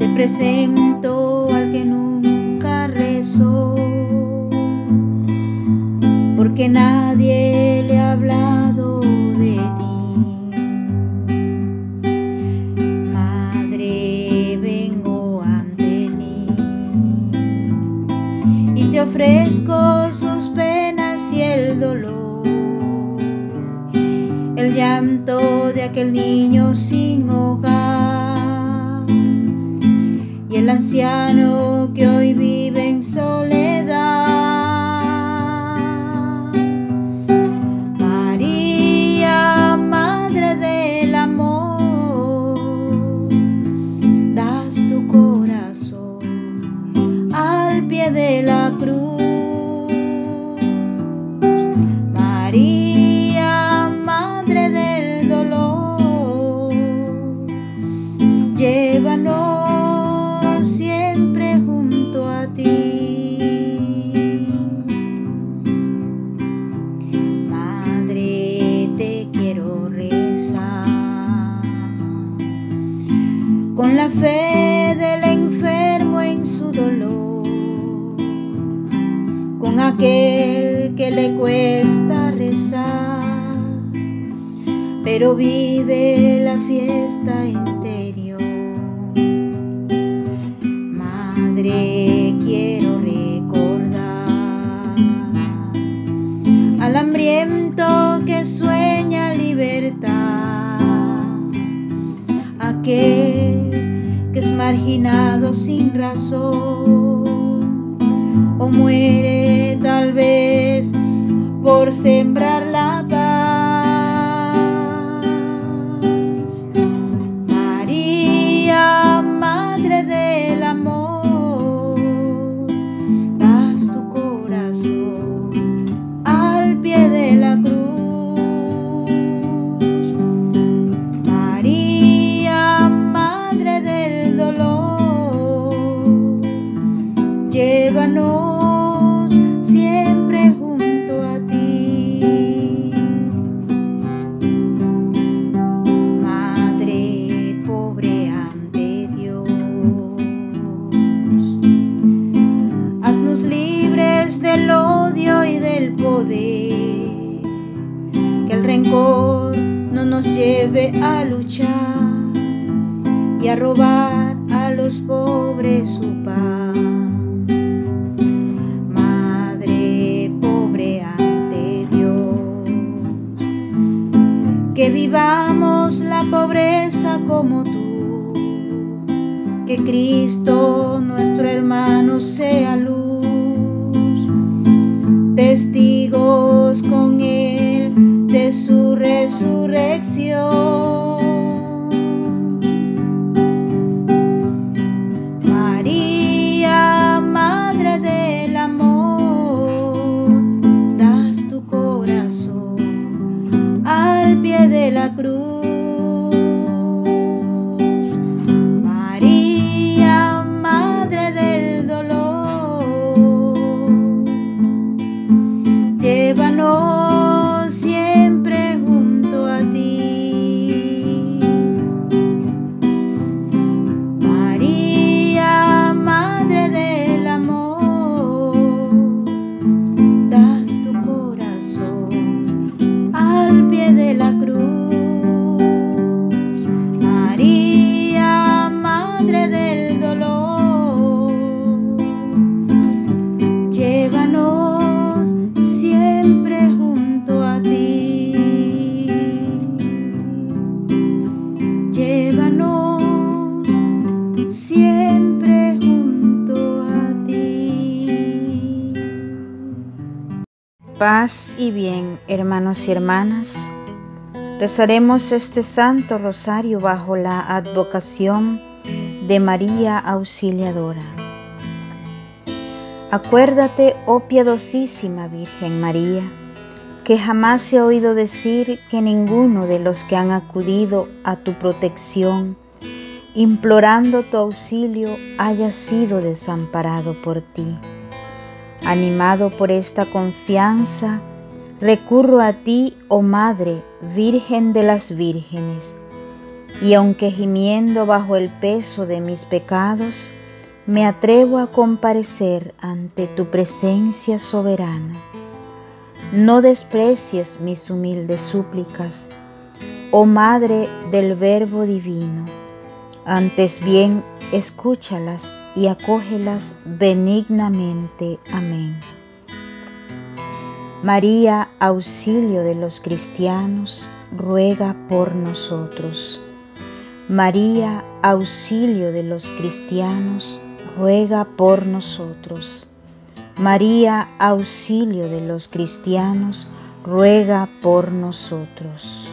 presento al que nunca rezó, porque nadie le ha hablado de ti. Madre, vengo ante ti y te ofrezco sus penas y el dolor, el llanto de aquel niño sin hogar y el anciano que hoy vive en soledad. María, Madre del amor, das tu corazón al pie de la cruz. María, Madre del dolor, llévanos siempre junto a ti. Madre, te quiero rezar con la fe del enfermo en su dolor, con aquel que le cuesta rezar, pero vive la fiesta interior. Madre, quiero recordar al hambriento que sueña libertad, aquel que es marginado sin razón o muere tal vez por sembrar la paz. María, Madre del amor, das tu corazón al pie de la cruz. María, Madre del dolor, llévanos siempre junto a ti. Madre pobre ante Dios, haznos libres del odio y del poder, que el rencor no nos lleve a luchar y a robar a los pobres su pan. Madre pobre ante Dios, que vivamos la pobreza como tú, que Cristo nuestro hermano sea luz, testigos con él de su resurrección. María, Madre del amor, das tu corazón al pie de la cruz. María, Madre del dolor, llévanos siempre junto a ti. María, Madre del amor, das tu corazón al pie de la cruz. María, Madre del dolor, llévanos siempre junto a ti. Llévanos siempre junto a ti. Paz y bien, hermanos y hermanas. Rezaremos este Santo Rosario bajo la advocación de María Auxiliadora. Acuérdate, oh piadosísima Virgen María, que jamás se ha oído decir que ninguno de los que han acudido a tu protección, implorando tu auxilio, haya sido desamparado por ti. Animado por esta confianza, recurro a ti, oh Madre, Virgen de las Vírgenes, y aunque gimiendo bajo el peso de mis pecados, me atrevo a comparecer ante tu presencia soberana. No desprecies mis humildes súplicas, oh Madre del Verbo Divino, antes bien escúchalas y acógelas benignamente. Amén. María, auxilio de los cristianos, ruega por nosotros. María, auxilio de los cristianos, ruega por nosotros. María, auxilio de los cristianos, ruega por nosotros.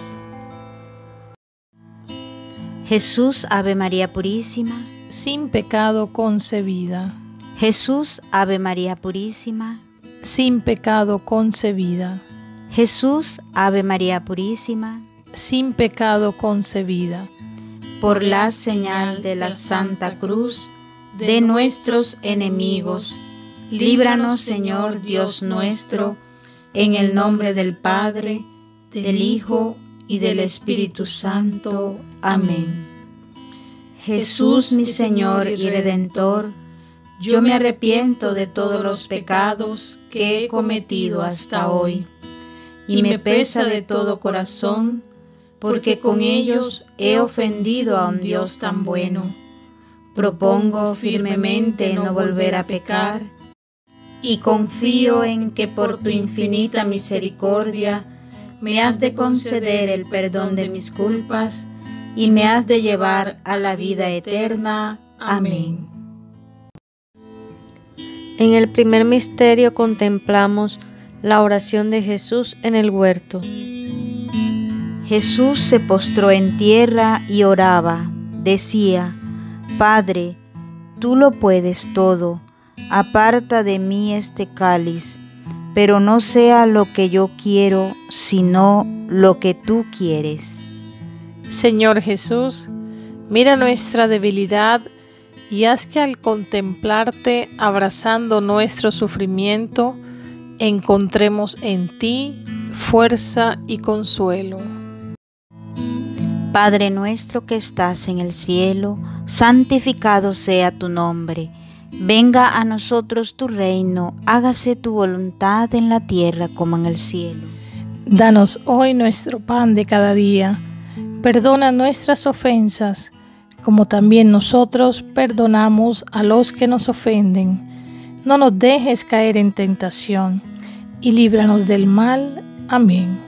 Jesús, Ave María Purísima, sin pecado concebida. Jesús, Ave María Purísima, sin pecado concebida. Jesús, Ave María Purísima, sin pecado concebida. Por la señal de la Santa Cruz de nuestros enemigos, líbranos, Señor Dios nuestro, en el nombre del Padre, del Hijo y del Espíritu Santo. Amén. Jesús, mi Señor y Redentor, yo me arrepiento de todos los pecados que he cometido hasta hoy, y me pesa de todo corazón, porque con ellos he ofendido a un Dios tan bueno. Propongo firmemente no volver a pecar, y confío en que por tu infinita misericordia me has de conceder el perdón de mis culpas y me has de llevar a la vida eterna. Amén. En el primer misterio contemplamos la oración de Jesús en el huerto. Jesús se postró en tierra y oraba. Decía: Padre, tú lo puedes todo, aparta de mí este cáliz, pero no sea lo que yo quiero, sino lo que tú quieres. Señor Jesús, mira nuestra debilidad y haz que al contemplarte abrazando nuestro sufrimiento, encontremos en ti fuerza y consuelo. Padre nuestro que estás en el cielo, santificado sea tu nombre. Venga a nosotros tu reino, hágase tu voluntad en la tierra como en el cielo. Danos hoy nuestro pan de cada día. Perdona nuestras ofensas, como también nosotros perdonamos a los que nos ofenden. No nos dejes caer en tentación, y líbranos del mal. Amén.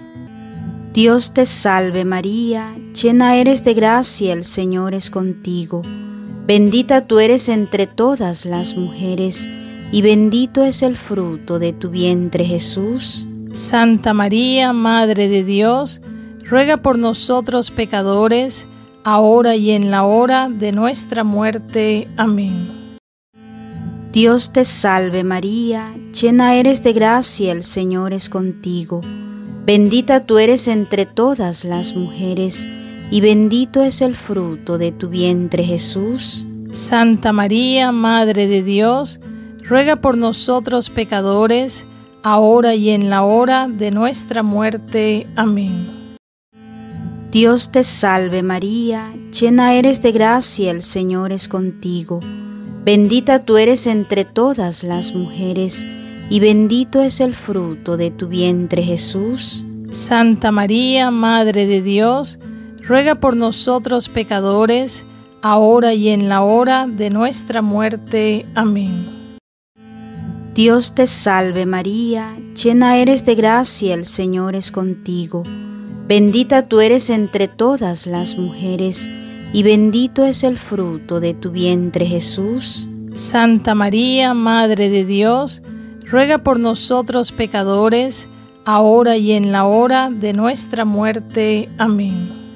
Dios te salve María, llena eres de gracia, el Señor es contigo. Bendita tú eres entre todas las mujeres, y bendito es el fruto de tu vientre Jesús. Santa María, Madre de Dios, ruega por nosotros pecadores, ahora y en la hora de nuestra muerte. Amén. Dios te salve María, llena eres de gracia, el Señor es contigo. Bendita tú eres entre todas las mujeres, y bendito es el fruto de tu vientre Jesús. Santa María, Madre de Dios, ruega por nosotros pecadores, ahora y en la hora de nuestra muerte. Amén. Dios te salve María, llena eres de gracia, el Señor es contigo. Bendita tú eres entre todas las mujeres, y bendito es el fruto de tu vientre Jesús. Santa María, Madre de Dios, ruega por nosotros pecadores, ahora y en la hora de nuestra muerte. Amén. Dios te salve María, llena eres de gracia, el Señor es contigo. Bendita tú eres entre todas las mujeres, y bendito es el fruto de tu vientre Jesús. Santa María, Madre de Dios, ruega por nosotros pecadores, ahora y en la hora de nuestra muerte. Amén.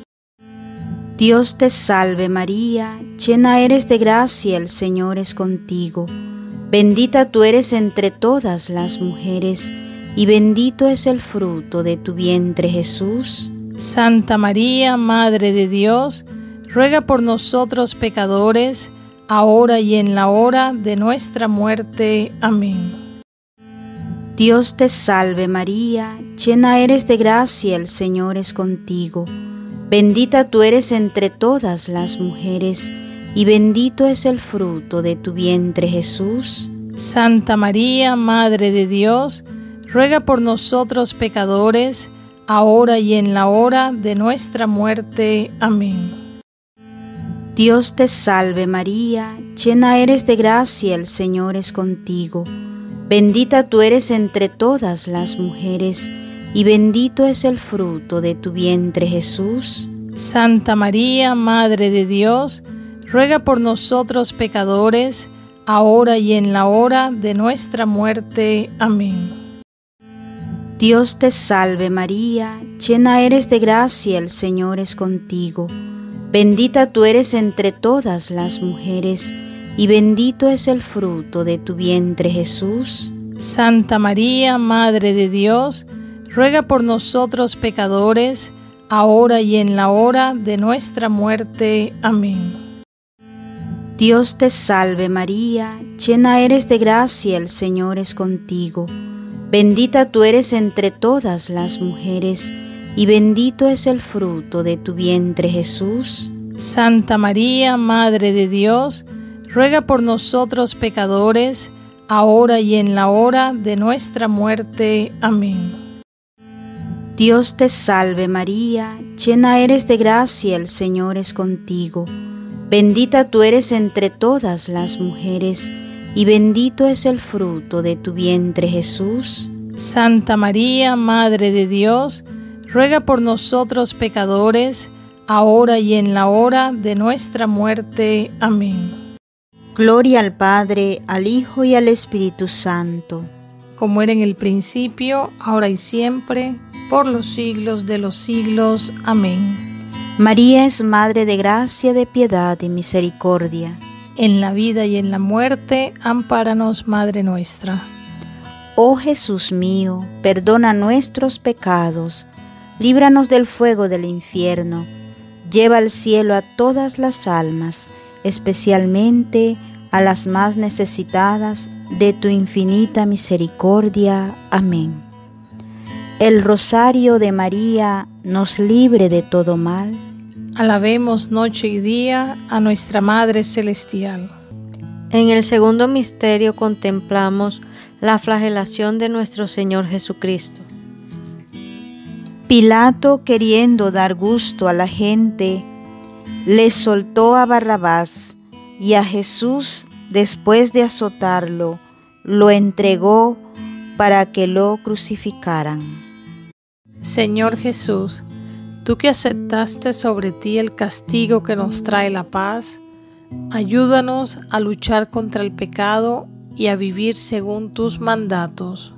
Dios te salve María, llena eres de gracia, el Señor es contigo. Bendita tú eres entre todas las mujeres, y bendito es el fruto de tu vientre Jesús. Santa María, Madre de Dios, ruega por nosotros pecadores, ahora y en la hora de nuestra muerte. Amén. Dios te salve María, llena eres de gracia, el Señor es contigo. Bendita tú eres entre todas las mujeres, y bendito es el fruto de tu vientre, Jesús. Santa María, Madre de Dios, ruega por nosotros pecadores, ahora y en la hora de nuestra muerte. Amén. Dios te salve María, llena eres de gracia, el Señor es contigo. Bendita tú eres entre todas las mujeres, y bendito es el fruto de tu vientre, Jesús. Santa María, Madre de Dios, ruega por nosotros pecadores, ahora y en la hora de nuestra muerte. Amén. Dios te salve María, llena eres de gracia, el Señor es contigo. Bendita tú eres entre todas las mujeres, y bendito es el fruto de tu vientre, Jesús. Santa María, Madre de Dios, ruega por nosotros pecadores, ahora y en la hora de nuestra muerte. Amén. Dios te salve María, llena eres de gracia, el Señor es contigo. Bendita tú eres entre todas las mujeres, y bendito es el fruto de tu vientre, Jesús. Santa María, Madre de Dios, ruega por nosotros pecadores, ahora y en la hora de nuestra muerte. Amén. Dios te salve María, llena eres de gracia, el Señor es contigo. Bendita tú eres entre todas las mujeres, y bendito es el fruto de tu vientre, Jesús. Santa María, Madre de Dios, ruega por nosotros pecadores, ahora y en la hora de nuestra muerte. Amén. Gloria al Padre, al Hijo y al Espíritu Santo, como era en el principio, ahora y siempre, por los siglos de los siglos. Amén. María es Madre de gracia, de piedad y misericordia. En la vida y en la muerte, ampáranos, Madre nuestra. Oh Jesús mío, perdona nuestros pecados, líbranos del fuego del infierno, lleva al cielo a todas las almas, especialmente a las más necesitadas de tu infinita misericordia. Amén. El rosario de María nos libre de todo mal. Alabemos noche y día a nuestra Madre Celestial. En el segundo misterio contemplamos la flagelación de nuestro Señor Jesucristo. Pilato, queriendo dar gusto a la gente, le soltó a Barrabás, y a Jesús, después de azotarlo, lo entregó para que lo crucificaran. Señor Jesús, tú que aceptaste sobre ti el castigo que nos trae la paz, ayúdanos a luchar contra el pecado y a vivir según tus mandatos.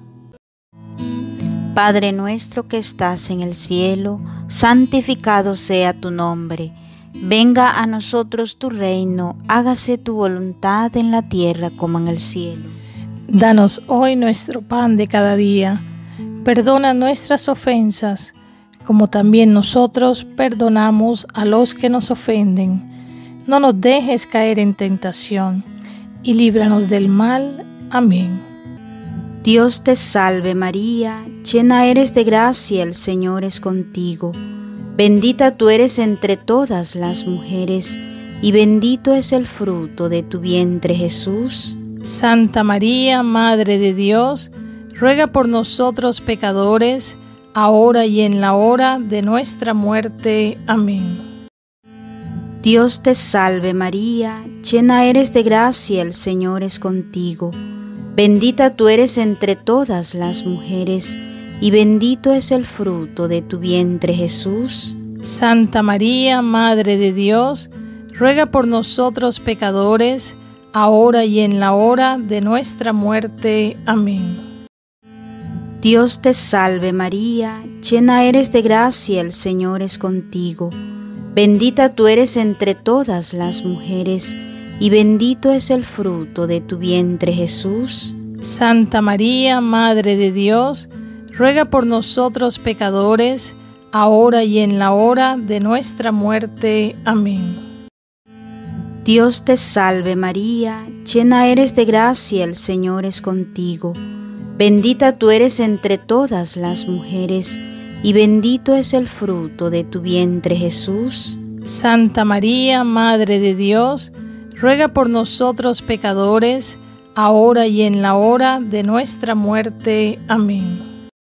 Padre nuestro que estás en el cielo, santificado sea tu nombre. Venga a nosotros tu reino, hágase tu voluntad en la tierra como en el cielo. Danos hoy nuestro pan de cada día. Perdona nuestras ofensas, como también nosotros perdonamos a los que nos ofenden. No nos dejes caer en tentación, y líbranos del mal. Amén. Dios te salve María, llena eres de gracia, el Señor es contigo. Bendita tú eres entre todas las mujeres, y bendito es el fruto de tu vientre, Jesús. Santa María, Madre de Dios, ruega por nosotros pecadores, ahora y en la hora de nuestra muerte. Amén. Dios te salve María, llena eres de gracia, el Señor es contigo. Bendita tú eres entre todas las mujeres, y bendito es el fruto de tu vientre, Jesús. Santa María, Madre de Dios, ruega por nosotros pecadores, ahora y en la hora de nuestra muerte. Amén. Dios te salve María, llena eres de gracia, el Señor es contigo. Bendita tú eres entre todas las mujeres, y bendito es el fruto de tu vientre, Jesús. Santa María, Madre de Dios, ruega por nosotros pecadores, ahora y en la hora de nuestra muerte. Amén. Dios te salve María, llena eres de gracia, el Señor es contigo. Bendita tú eres entre todas las mujeres, y bendito es el fruto de tu vientre, Jesús. Santa María, Madre de Dios, ruega por nosotros pecadores, ahora y en la hora de nuestra muerte. Amén.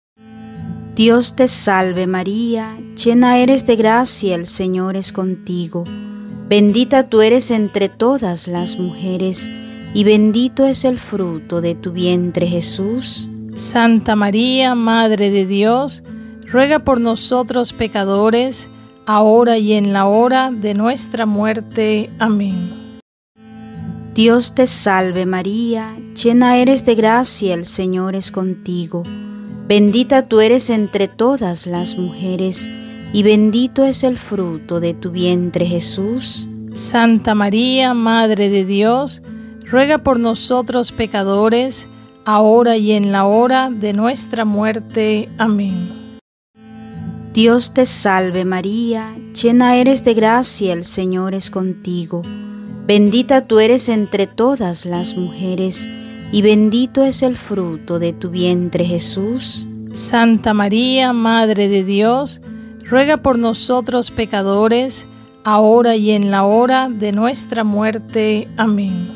Dios te salve María, llena eres de gracia, el Señor es contigo. Bendita tú eres entre todas las mujeres, y bendito es el fruto de tu vientre, Jesús. Santa María, Madre de Dios, ruega por nosotros pecadores, ahora y en la hora de nuestra muerte. Amén. Dios te salve María, llena eres de gracia, el Señor es contigo. Bendita tú eres entre todas las mujeres, y bendito es el fruto de tu vientre, Jesús. Santa María, Madre de Dios, ruega por nosotros pecadores, ahora y en la hora de nuestra muerte. Amén. Dios te salve María, llena eres de gracia, el Señor es contigo. Bendita tú eres entre todas las mujeres, y bendito es el fruto de tu vientre, Jesús. Santa María, Madre de Dios, ruega por nosotros pecadores, ahora y en la hora de nuestra muerte. Amén.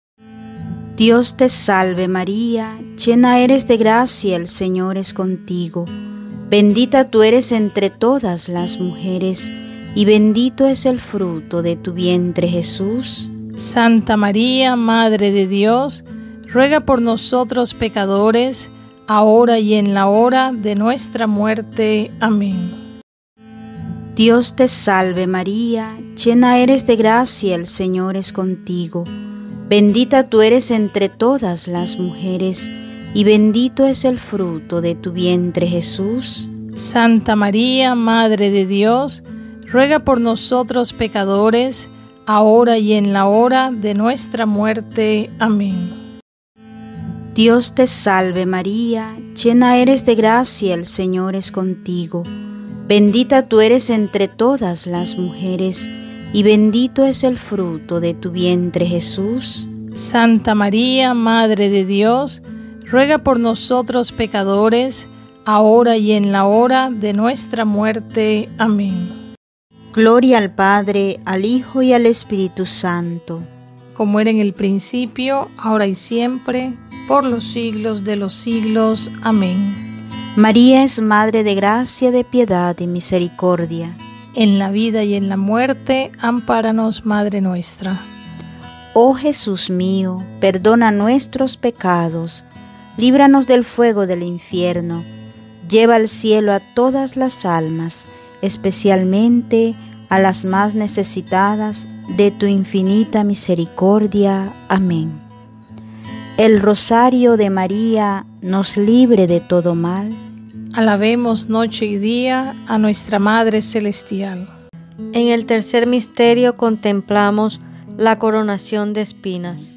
Dios te salve María, llena eres de gracia, el Señor es contigo. Bendita tú eres entre todas las mujeres, y bendito es el fruto de tu vientre, Jesús. Santa María, Madre de Dios, ruega por nosotros pecadores, ahora y en la hora de nuestra muerte. Amén. Dios te salve María, llena eres de gracia, el Señor es contigo. Bendita tú eres entre todas las mujeres, y bendito es el fruto de tu vientre, Jesús. Santa María, Madre de Dios, ruega por nosotros pecadores, ahora y en la hora de nuestra muerte. Amén. Dios te salve María, llena eres de gracia, el Señor es contigo. Bendita tú eres entre todas las mujeres, y bendito es el fruto de tu vientre, Jesús. Santa María, Madre de Dios, ruega por nosotros pecadores, ahora y en la hora de nuestra muerte. Amén. Gloria al Padre, al Hijo y al Espíritu Santo. Como era en el principio, ahora y siempre, por los siglos de los siglos. Amén. María es Madre de gracia, de piedad y misericordia. En la vida y en la muerte, ampáranos, Madre nuestra. Oh Jesús mío, perdona nuestros pecados, líbranos del fuego del infierno, lleva al cielo a todas las almas, especialmente a las más necesitadas de tu infinita misericordia. Amén. El rosario de María nos libre de todo mal. Alabemos noche y día a nuestra Madre Celestial. En el tercer misterio contemplamos la coronación de espinas.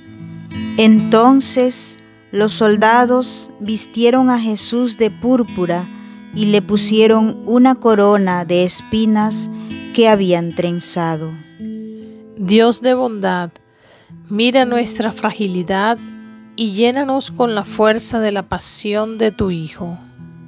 Entonces los soldados vistieron a Jesús de púrpura y le pusieron una corona de espinas que habían trenzado. Dios de bondad, mira nuestra fragilidad y llénanos con la fuerza de la pasión de tu Hijo.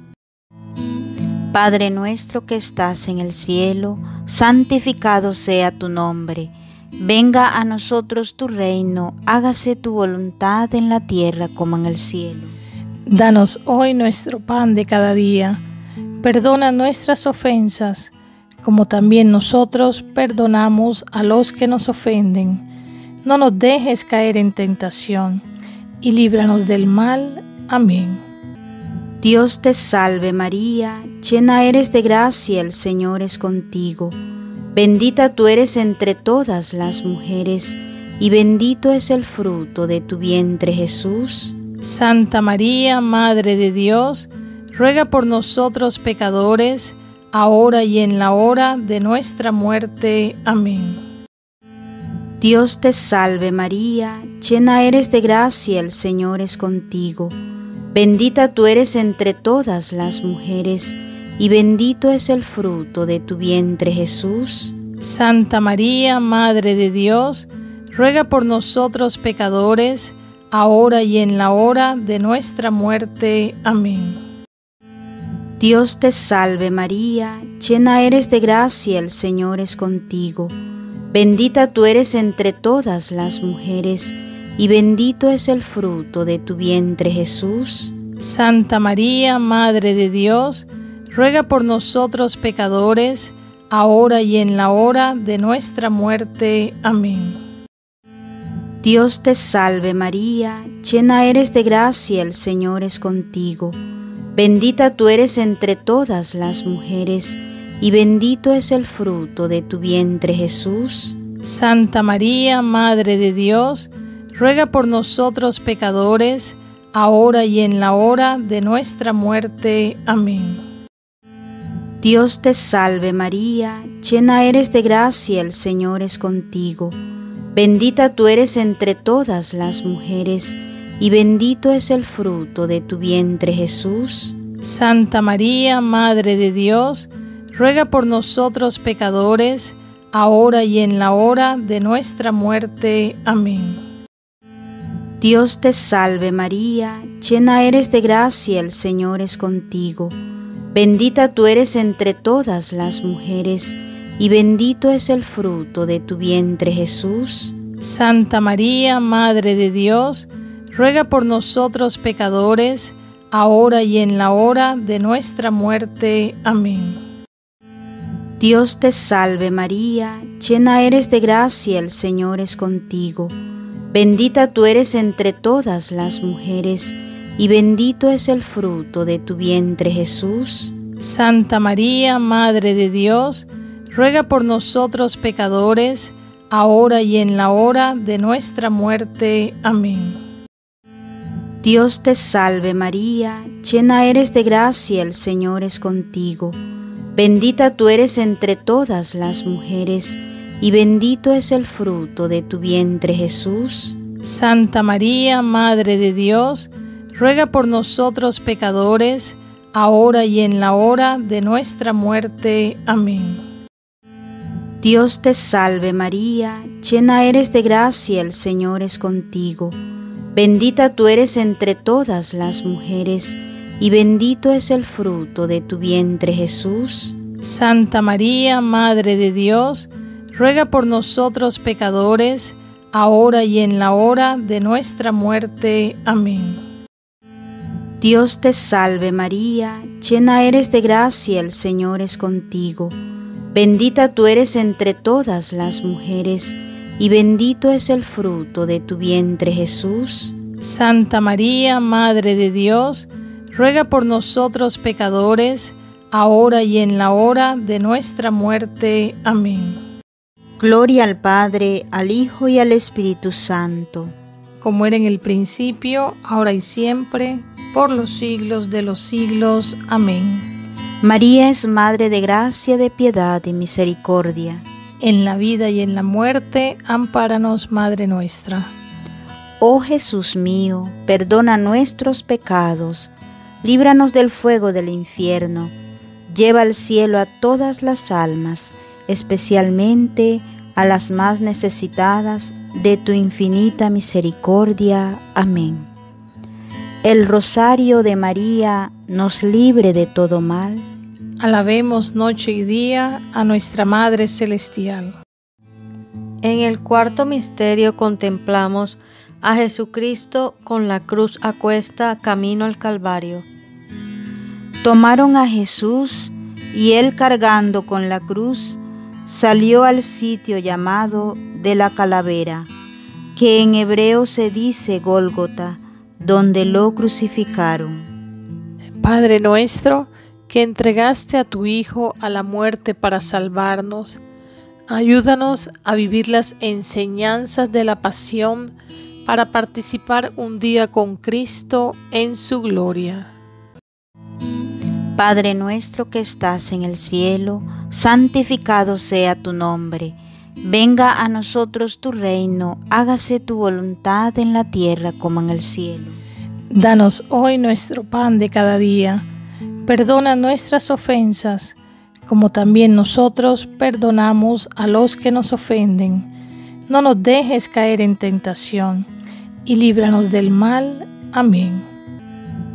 Padre nuestro que estás en el cielo, santificado sea tu nombre. Venga a nosotros tu reino, hágase tu voluntad en la tierra como en el cielo. Danos hoy nuestro pan de cada día. Perdona nuestras ofensas, como también nosotros perdonamos a los que nos ofenden. No nos dejes caer en tentación, y líbranos del mal. Amén. Dios te salve María, llena eres de gracia, el Señor es contigo. Bendita tú eres entre todas las mujeres, y bendito es el fruto de tu vientre, Jesús. Santa María, Madre de Dios, ruega por nosotros pecadores, ahora y en la hora de nuestra muerte. Amén. Dios te salve María, llena eres de gracia, el Señor es contigo. Bendita tú eres entre todas las mujeres, y bendito es el fruto de tu vientre, Jesús. Santa María, Madre de Dios, ruega por nosotros pecadores, ahora y en la hora de nuestra muerte. Amén. Dios te salve María, llena eres de gracia, el Señor es contigo. Bendita tú eres entre todas las mujeres, y bendito es el fruto de tu vientre Jesús. Santa María, Madre de Dios, ruega por nosotros pecadores, ahora y en la hora de nuestra muerte. Amén. Dios te salve María, llena eres de gracia, el Señor es contigo. Bendita tú eres entre todas las mujeres, y bendito es el fruto de tu vientre Jesús. Santa María, Madre de Dios, ruega por nosotros pecadores, ahora y en la hora de nuestra muerte. Amén. Dios te salve María, llena eres de gracia, el Señor es contigo. Bendita tú eres entre todas las mujeres, y bendito es el fruto de tu vientre Jesús. Santa María, Madre de Dios, ruega por nosotros pecadores, ahora y en la hora de nuestra muerte. Amén. Dios te salve María, llena eres de gracia, el Señor es contigo. Bendita tú eres entre todas las mujeres, y bendito es el fruto de tu vientre Jesús. Santa María, Madre de Dios, ruega por nosotros pecadores, ahora y en la hora de nuestra muerte. Amén. Dios te salve María, llena eres de gracia, el Señor es contigo. Bendita tú eres entre todas las mujeres, y bendito es el fruto de tu vientre Jesús. Santa María, Madre de Dios, ruega por nosotros pecadores, ahora y en la hora de nuestra muerte. Amén. Dios te salve María, llena eres de gracia, el Señor es contigo. Bendita tú eres entre todas las mujeres, y bendito es el fruto de tu vientre Jesús. Santa María, Madre de Dios, ruega por nosotros pecadores, ahora y en la hora de nuestra muerte. Amén. Dios te salve María, llena eres de gracia, el Señor es contigo. Bendita tú eres entre todas las mujeres, y bendito es el fruto de tu vientre Jesús. Santa María, Madre de Dios, ruega por nosotros pecadores, ahora y en la hora de nuestra muerte. Amén. Dios te salve María, llena eres de gracia, el Señor es contigo. Bendita tú eres entre todas las mujeres, y bendito es el fruto de tu vientre Jesús. Santa María, Madre de Dios, ruega por nosotros pecadores, ahora y en la hora de nuestra muerte. Amén. Gloria al Padre, al Hijo y al Espíritu Santo. Como era en el principio, ahora y siempre, por los siglos de los siglos. Amén. María es Madre de gracia, de piedad y misericordia. En la vida y en la muerte, ampáranos, Madre nuestra. Oh Jesús mío, perdona nuestros pecados, líbranos del fuego del infierno, lleva al cielo a todas las almas, especialmente a las más necesitadas de tu infinita misericordia. Amén. El rosario de María nos libre de todo mal. Alabemos noche y día a nuestra Madre Celestial. En el cuarto misterio contemplamos a Jesucristo con la cruz a cuesta camino al Calvario. Tomaron a Jesús y él cargando con la cruz salió al sitio llamado de la calavera, que en hebreo se dice Gólgota, donde lo crucificaron. Padre nuestro, que entregaste a tu Hijo a la muerte para salvarnos, ayúdanos a vivir las enseñanzas de la pasión para participar un día con Cristo en su gloria. Padre nuestro que estás en el cielo, santificado sea tu nombre. Venga a nosotros tu reino, hágase tu voluntad en la tierra como en el cielo. Danos hoy nuestro pan de cada día. Perdona nuestras ofensas, como también nosotros perdonamos a los que nos ofenden. No nos dejes caer en tentación, y líbranos del mal. Amén.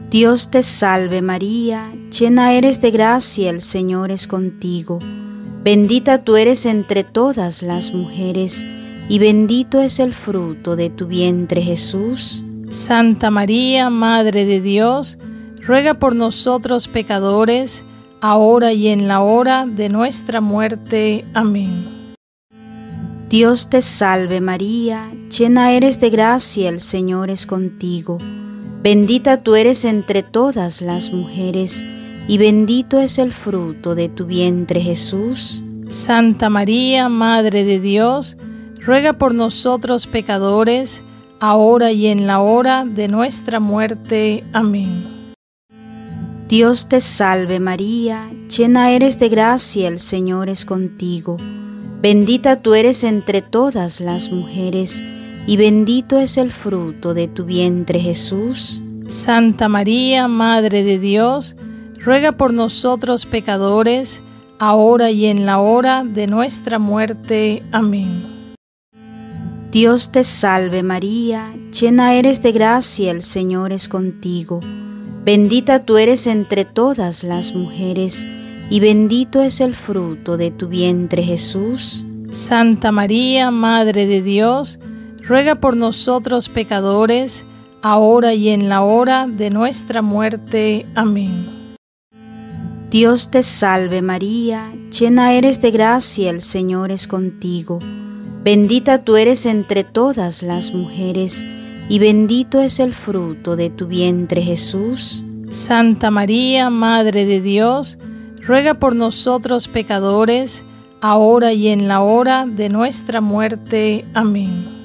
Dios te salve María, llena eres de gracia, el Señor es contigo. Bendita tú eres entre todas las mujeres, y bendito es el fruto de tu vientre Jesús. Santa María, Madre de Dios, ruega por nosotros pecadores, ahora y en la hora de nuestra muerte. Amén. Dios te salve María, llena eres de gracia, el Señor es contigo. Bendita tú eres entre todas las mujeres, y bendito es el fruto de tu vientre Jesús. Santa María, Madre de Dios, ruega por nosotros pecadores, ahora y en la hora de nuestra muerte. Amén. Dios te salve María, llena eres de gracia, el Señor es contigo. Bendita tú eres entre todas las mujeres, y bendito es el fruto de tu vientre Jesús. Santa María, Madre de Dios, ruega por nosotros pecadores, ahora y en la hora de nuestra muerte. Amén. Dios te salve María, llena eres de gracia, el Señor es contigo. Bendita tú eres entre todas las mujeres, y bendito es el fruto de tu vientre Jesús. Santa María, Madre de Dios, ruega por nosotros pecadores, ahora y en la hora de nuestra muerte. Amén. Dios te salve María, llena eres de gracia, el Señor es contigo. Bendita tú eres entre todas las mujeres, y bendito es el fruto de tu vientre Jesús. Santa María, Madre de Dios, ruega por nosotros pecadores, ahora y en la hora de nuestra muerte. Amén.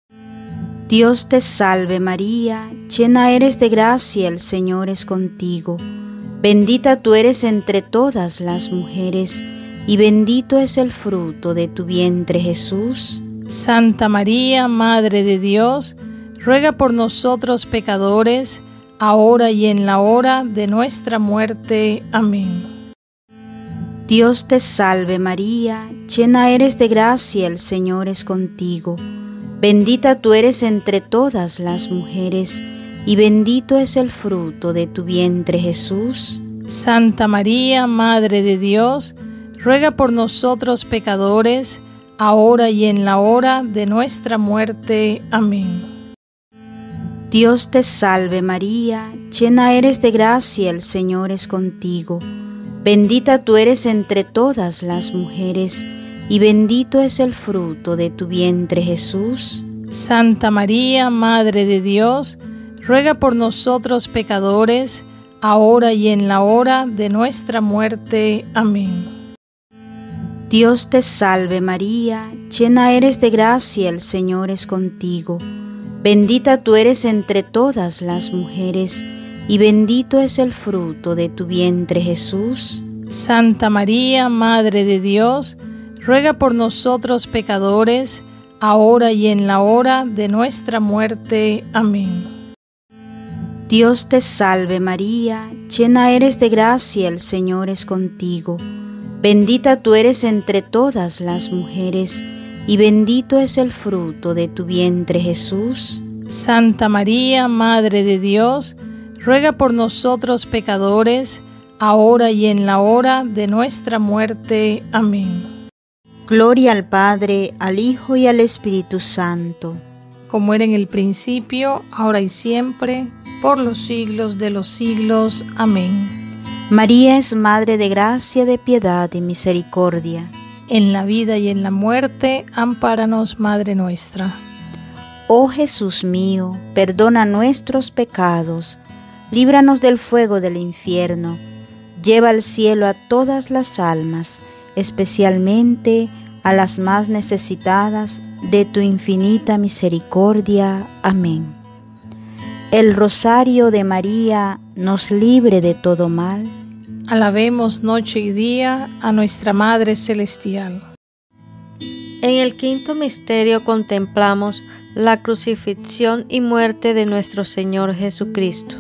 Dios te salve María, llena eres de gracia, el Señor es contigo. Bendita tú eres entre todas las mujeres, y bendito es el fruto de tu vientre Jesús. Santa María, Madre de Dios, ruega por nosotros pecadores, ahora y en la hora de nuestra muerte. Amén. Dios te salve María, llena eres de gracia, el Señor es contigo. Bendita tú eres entre todas las mujeres, y bendito es el fruto de tu vientre Jesús. Santa María, Madre de Dios, ruega por nosotros pecadores, ahora y en la hora de nuestra muerte. Amén. Dios te salve María, llena eres de gracia, el Señor es contigo. Bendita tú eres entre todas las mujeres, y bendito es el fruto de tu vientre Jesús. Santa María, Madre de Dios, ruega por nosotros pecadores, ahora y en la hora de nuestra muerte. Amén. Dios te salve María, llena eres de gracia, el Señor es contigo. Bendita tú eres entre todas las mujeres, y bendito es el fruto de tu vientre Jesús. Santa María, Madre de Dios, ruega por nosotros pecadores, ahora y en la hora de nuestra muerte. Amén. Dios te salve María, llena eres de gracia, el Señor es contigo. Bendita tú eres entre todas las mujeres, y bendito es el fruto de tu vientre Jesús. Santa María, Madre de Dios, ruega por nosotros pecadores, ahora y en la hora de nuestra muerte. Amén. Gloria al Padre, al Hijo y al Espíritu Santo. Como era en el principio, ahora y siempre, por los siglos de los siglos. Amén. María es Madre de gracia, de piedad y misericordia. En la vida y en la muerte, ampáranos, Madre nuestra. Oh Jesús mío, perdona nuestros pecados, líbranos del fuego del infierno, lleva al cielo a todas las almas, especialmente a las más necesitadas de tu infinita misericordia. Amén. El rosario de María nos libre de todo mal. Alabemos noche y día a nuestra Madre Celestial. En el quinto misterio contemplamos la crucifixión y muerte de nuestro Señor Jesucristo.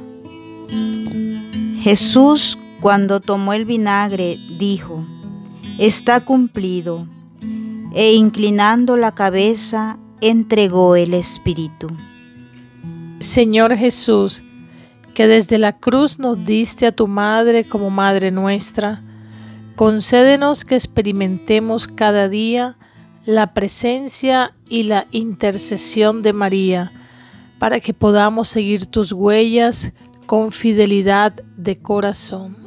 Jesús, cuando tomó el vinagre, dijo: «Está cumplido», e inclinando la cabeza, entregó el Espíritu. Señor Jesús, que desde la cruz nos diste a tu Madre como Madre nuestra, concédenos que experimentemos cada día la presencia y la intercesión de María, para que podamos seguir tus huellas con fidelidad de corazón.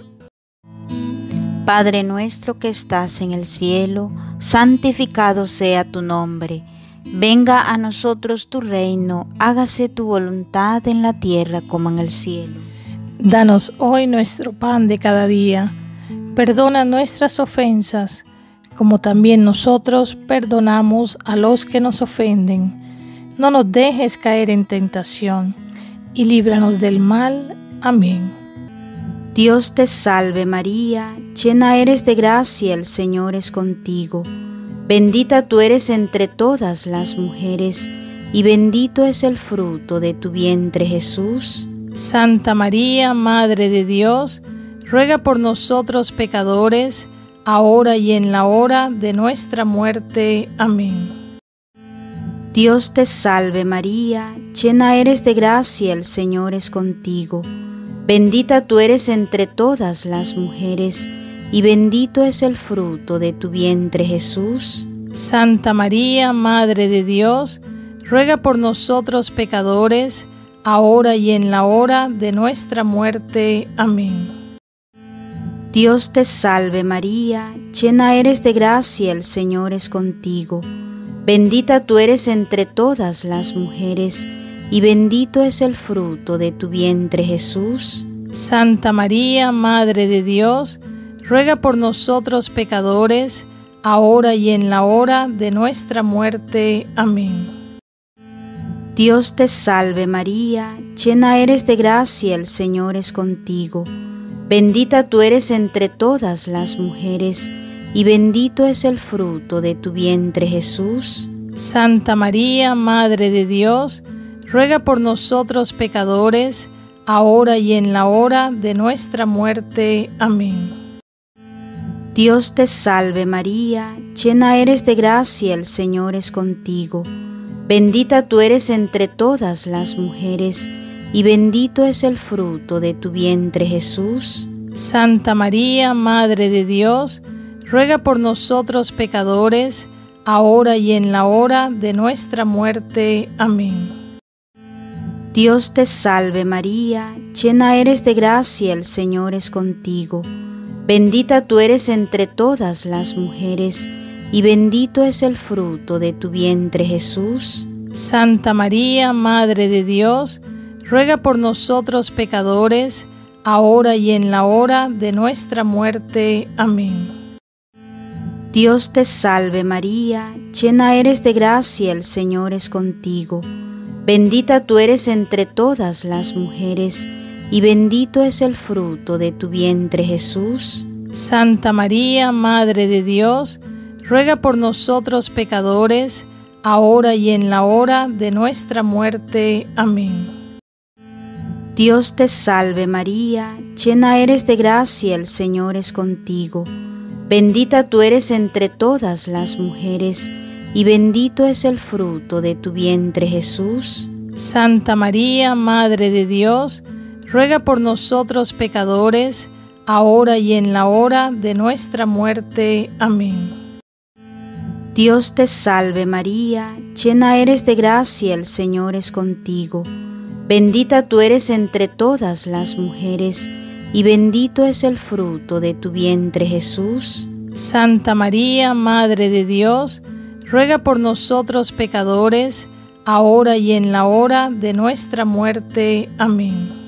Padre nuestro que estás en el cielo, santificado sea tu nombre. Venga a nosotros tu reino, hágase tu voluntad en la tierra como en el cielo. Danos hoy nuestro pan de cada día. Perdona nuestras ofensas, como también nosotros perdonamos a los que nos ofenden. No nos dejes caer en tentación, y líbranos del mal. Amén. Dios te salve María, llena eres de gracia, el Señor es contigo. Bendita tú eres entre todas las mujeres, y bendito es el fruto de tu vientre Jesús. Santa María, Madre de Dios, ruega por nosotros pecadores, ahora y en la hora de nuestra muerte. Amén. Dios te salve María, llena eres de gracia, el Señor es contigo. Bendita tú eres entre todas las mujeres, y bendito es el fruto de tu vientre Jesús. Santa María, Madre de Dios, ruega por nosotros pecadores, ahora y en la hora de nuestra muerte. Amén. Dios te salve María, llena eres de gracia, el Señor es contigo. Bendita tú eres entre todas las mujeres, y bendito es el fruto de tu vientre Jesús. Santa María, Madre de Dios, ruega por nosotros pecadores, ahora y en la hora de nuestra muerte. Amén. Dios te salve María, llena eres de gracia, el Señor es contigo. Bendita tú eres entre todas las mujeres, y bendito es el fruto de tu vientre Jesús. Santa María, Madre de Dios, ruega por nosotros pecadores, ahora y en la hora de nuestra muerte. Amén. Dios te salve María, llena eres de gracia, el Señor es contigo. Bendita tú eres entre todas las mujeres, y bendito es el fruto de tu vientre Jesús. Santa María, Madre de Dios, ruega por nosotros pecadores, ahora y en la hora de nuestra muerte. Amén. Dios te salve María, llena eres de gracia, el Señor es contigo. Bendita tú eres entre todas las mujeres, y bendito es el fruto de tu vientre Jesús. Santa María, Madre de Dios, ruega por nosotros pecadores, ahora y en la hora de nuestra muerte. Amén. Dios te salve María, llena eres de gracia, el Señor es contigo. Bendita tú eres entre todas las mujeres, y bendito es el fruto de tu vientre Jesús. Santa María, Madre de Dios, ruega por nosotros pecadores, ahora y en la hora de nuestra muerte. Amén. Dios te salve María, llena eres de gracia, el Señor es contigo. Bendita tú eres entre todas las mujeres, y bendito es el fruto de tu vientre Jesús. Santa María, Madre de Dios, ruega por nosotros pecadores, ahora y en la hora de nuestra muerte. Amén. Dios te salve María, llena eres de gracia, el Señor es contigo. Bendita tú eres entre todas las mujeres, y bendito es el fruto de tu vientre Jesús. Santa María, Madre de Dios, ruega por nosotros pecadores, ahora y en la hora de nuestra muerte. Amén.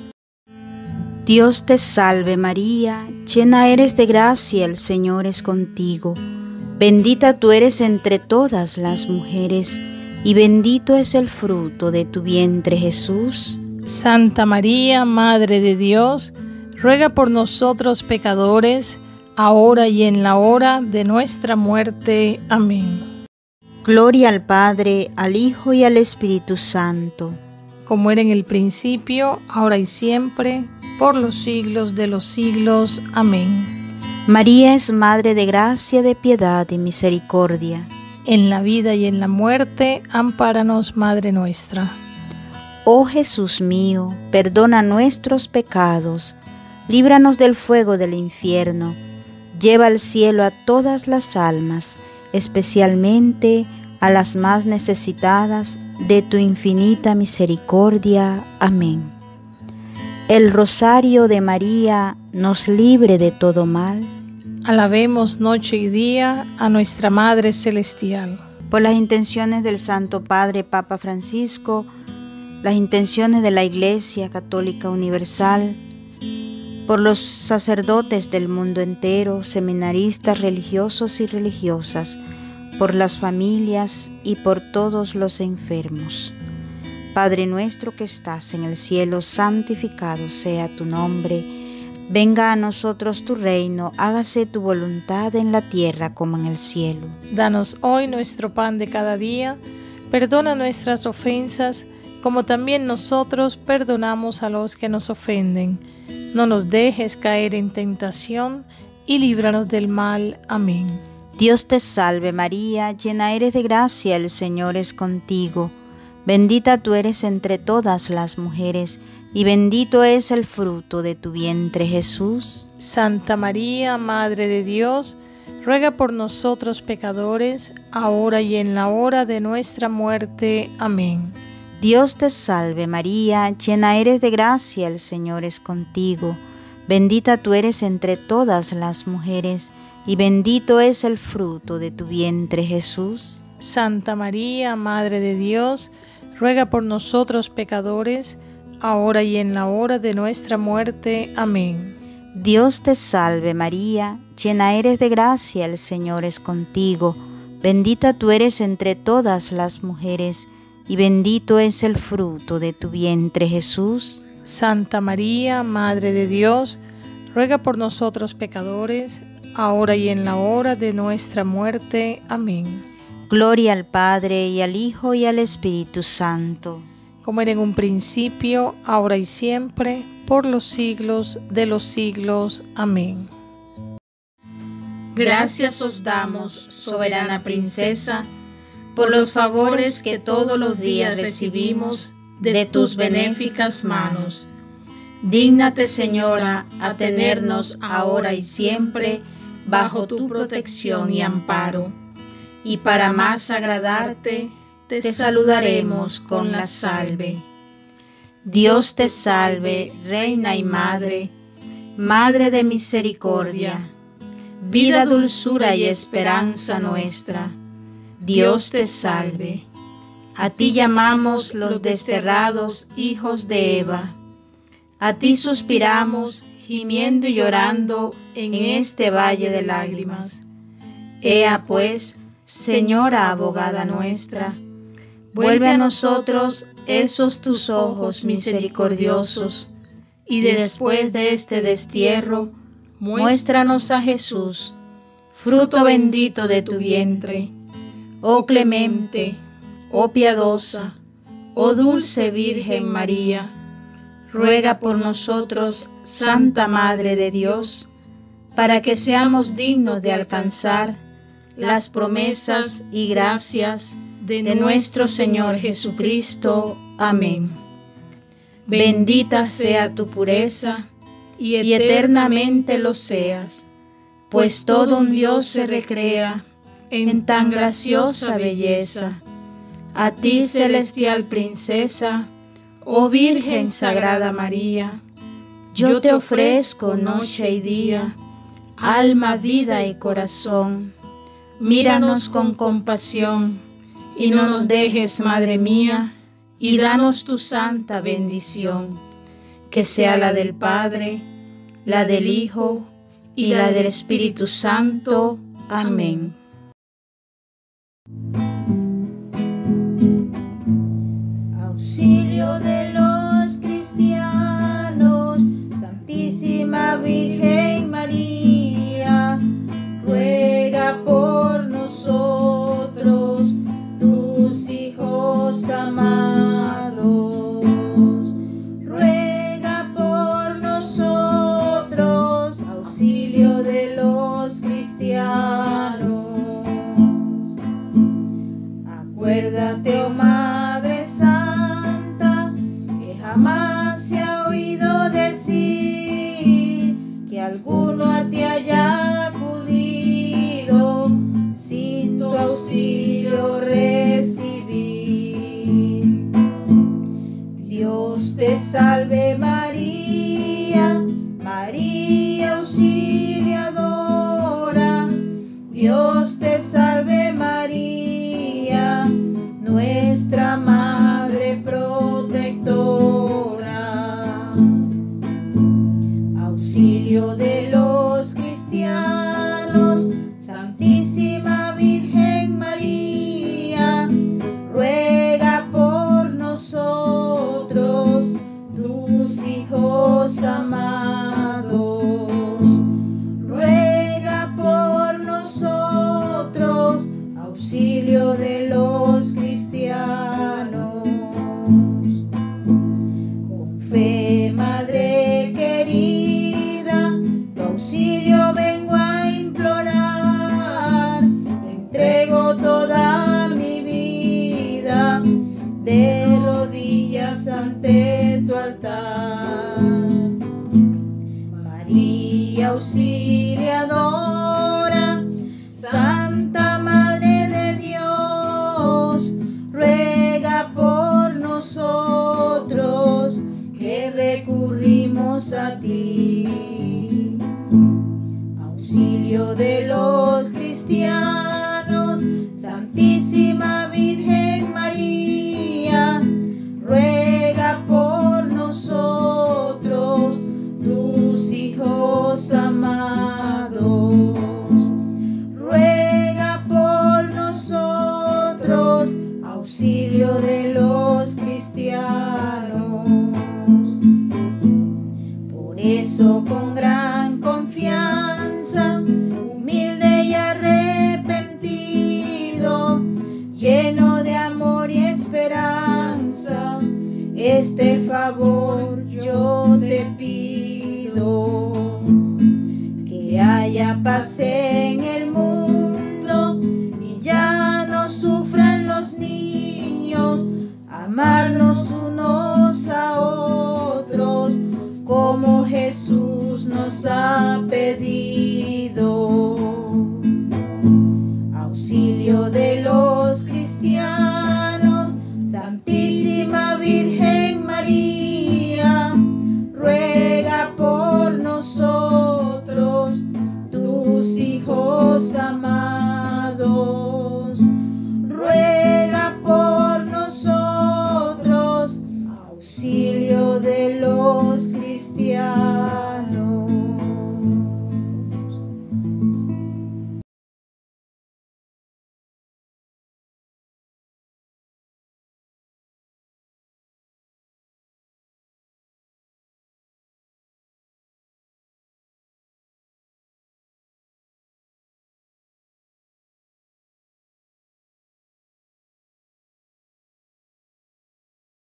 Dios te salve María, llena eres de gracia, el Señor es contigo. Bendita tú eres entre todas las mujeres, y bendito es el fruto de tu vientre Jesús. Santa María, Madre de Dios, ruega por nosotros pecadores, ahora y en la hora de nuestra muerte. Amén. Gloria al Padre, al Hijo y al Espíritu Santo. Como era en el principio, ahora y siempre, por los siglos de los siglos. Amén. María es Madre de gracia, de piedad y misericordia. En la vida y en la muerte, ampáranos, Madre nuestra. Oh Jesús mío, perdona nuestros pecados, líbranos del fuego del infierno, lleva al cielo a todas las almas, especialmente a las más necesitadas de tu infinita misericordia. Amén. El rosario de María nos libre de todo mal. Alabemos noche y día a nuestra Madre Celestial. Por las intenciones del Santo Padre Papa Francisco, las intenciones de la Iglesia Católica Universal, por los sacerdotes del mundo entero, seminaristas religiosos y religiosas, por las familias y por todos los enfermos. Padre nuestro que estás en el cielo, santificado sea tu nombre. Venga a nosotros tu reino, hágase tu voluntad en la tierra como en el cielo. Danos hoy nuestro pan de cada día, perdona nuestras ofensas, como también nosotros perdonamos a los que nos ofenden. No nos dejes caer en tentación y líbranos del mal. Amén. Dios te salve María, llena eres de gracia, el Señor es contigo. Bendita tú eres entre todas las mujeres, y bendito es el fruto de tu vientre Jesús. Santa María, Madre de Dios, ruega por nosotros pecadores, ahora y en la hora de nuestra muerte. Amén. Dios te salve María, llena eres de gracia, el Señor es contigo. Bendita tú eres entre todas las mujeres, y bendito es el fruto de tu vientre Jesús. Santa María, Madre de Dios, ruega por nosotros pecadores, ahora y en la hora de nuestra muerte. Amén. Dios te salve María, llena eres de gracia, el Señor es contigo. Bendita tú eres entre todas las mujeres, y bendito es el fruto de tu vientre Jesús. Santa María, Madre de Dios, ruega por nosotros pecadores, ahora y en la hora de nuestra muerte. Amén. Gloria al Padre, y al Hijo, y al Espíritu Santo. Como era en un principio, ahora y siempre, por los siglos de los siglos. Amén. Gracias os damos, soberana princesa, por los favores que todos los días recibimos de tus benéficas manos. Dígnate, Señora, a tenernos ahora y siempre bajo tu protección y amparo. Y para más agradarte, te saludaremos con la salve. Dios te salve, Reina y Madre, Madre de misericordia, vida, dulzura y esperanza nuestra. Dios te salve. A ti llamamos los desterrados hijos de Eva. A ti suspiramos, gimiendo y llorando en este valle de lágrimas. Ea pues, Señora abogada nuestra, vuelve a nosotros esos tus ojos misericordiosos, y después de este destierro, muéstranos a Jesús, fruto bendito de tu vientre. Oh clemente, oh piadosa, oh dulce Virgen María, ruega por nosotros, Santa Madre de Dios, para que seamos dignos de alcanzar las promesas y gracias de nuestro Señor Jesucristo. Amén. Bendita sea tu pureza, y eternamente lo seas, pues todo un Dios se recrea en tan graciosa belleza. A ti, celestial princesa, oh Virgen Sagrada María, yo te ofrezco noche y día, alma, vida y corazón. Míranos con compasión, y no nos dejes, Madre mía, y danos tu santa bendición, que sea la del Padre, la del Hijo y la del Espíritu Santo. Amén. Auxilio de los cristianos, Santísima Virgen María, ruega por nosotros, tus hijos amados. Ruega por nosotros, auxilio de los cristianos. Acuérdate, oh Madre Santa, salve María, María auxiliadora. Dios te salve María, nuestra Madre protectora. Auxilio de los cristianos, Santísima Virgen María, ruega por nosotros, tus hijos amados. Ruega por nosotros, auxilio de los cristianos. Con fe, Madre querida, tu auxilio vengo a implorar. Te entrego toda mi vida, de rodillas ante tu altar. María auxiliadora, Santa Madre de Dios, ruega por nosotros que recurrimos a ti. Auxilio de los cristianos, Santísima Virgen María, ruega por nosotros, tus hijos amados. Ruega por nosotros, auxilio de los cristianos. Por eso con gran confianza, humilde y arrepentido, lleno de amor y esperanza, este favor yo te pido. Que haya paz en el mundo y ya no sufran los niños, amarnos unos a otros como Jesús nos ha pedido. Auxilio de los cristianos, Santísima Virgen